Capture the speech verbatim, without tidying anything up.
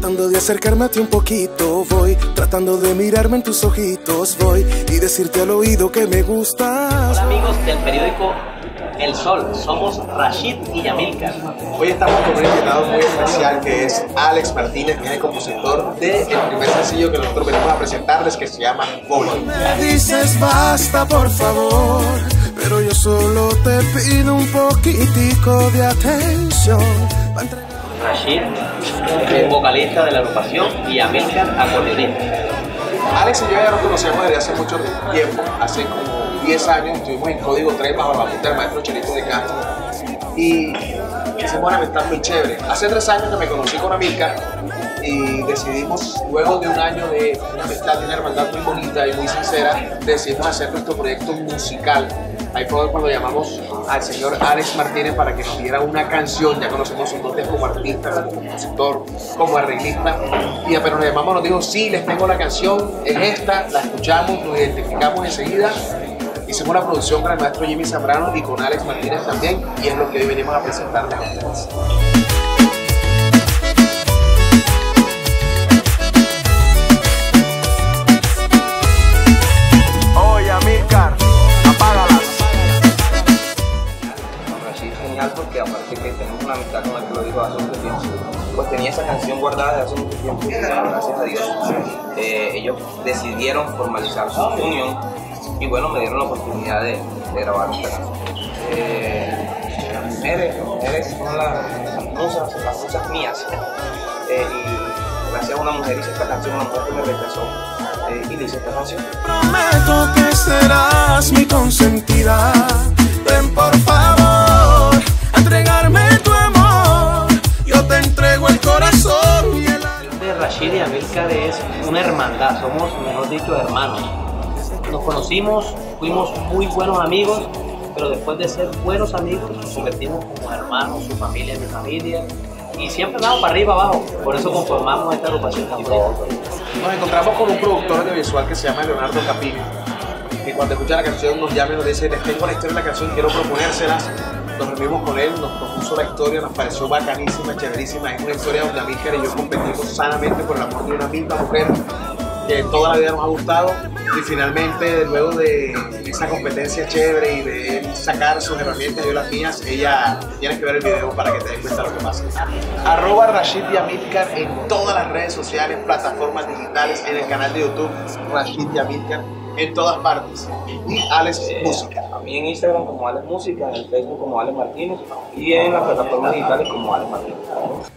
tratando de acercarme a ti un poquito, voy tratando de mirarme en tus ojitos, voy y decirte al oído que me gustas. Hola amigos del periódico El Sol, somos Rashid y Yamilcar. Hoy estamos con un invitado muy especial que es Alex Martínez, que es el compositor del primer sencillo que nosotros venimos a presentarles, que se llama Voy. Me dices basta por favor, pero yo solo te pido un poquitico de atención. Rashid es vocalista de la agrupación y Yamilcar acordeonista. Alex y yo ya nos conocíamos desde hace mucho tiempo, hace como diez años, estuvimos en Código tres bajo la batuta del maestro Chelito de Castro y hicimos una amistad muy chévere. Hace tres años que me conocí con Yamilcar y decidimos, luego de un año de una amistad y una hermandad muy bonita y muy sincera, decidimos hacer nuestro proyecto musical. Ahí fue cuando llamamos al señor Alex Martínez para que nos diera una canción. Ya conocemos sus dotes como artista, como compositor, como arreglista. Y apenas nos llamamos nos dijo, sí, les tengo la canción, es esta, la escuchamos, nos identificamos enseguida. Hicimos una producción con el maestro Jimmy Zambrano y con Alex Martínez también, y es lo que hoy venimos a presentarles a ustedes. Oye, Yamilcar, apágala. Rashid es genial porque aparte que tenemos una amistad con el que lo dijo hace mucho tiempo, pues tenía esa canción guardada desde hace mucho tiempo y gracias a Dios eh, ellos decidieron formalizar su unión y bueno, me dieron la oportunidad de, de grabar esta canción. Eh, las mujeres, las mujeres son las, las musas, las musas mías eh, y gracias a una mujer hice esta canción, una mujer que me rechazó eh, y le hice esta canción. Prometo que serás mi consentida. Ven por favor a entregarme tu amor. Yo te entrego el corazón y el alma. De Rashid y Yamilcar es una hermandad, somos, mejor dicho, hermanos. Nos conocimos, fuimos muy buenos amigos, pero después de ser buenos amigos nos convertimos como hermanos, su familia es mi familia. Y siempre andamos para arriba abajo, por eso conformamos esta agrupación tan bonita. Nos encontramos con un productor audiovisual que se llama Leonardo Capini, que cuando escucha la canción nos llama y nos dice, les tengo la historia de la canción, quiero proponérselas. Nos reunimos con él, nos propuso la historia, nos pareció bacanísima, chéverísima. Es una historia donde Yamilcar y yo competimos sanamente por el amor de una misma mujer que toda la vida nos ha gustado, y finalmente luego de esa competencia chévere y de él sacar sus herramientas y yo las mías, ella tiene que ver el video para que te des cuenta de lo que pasa. Arroba Rashid Yamilcar en todas las redes sociales, plataformas digitales, en el canal de YouTube Rashid Yamilcar, en todas partes, y Alex Eh, Música. A mí en Instagram como Alex Música, en el Facebook como Alex Martínez y en las plataformas digitales como Alex Martínez.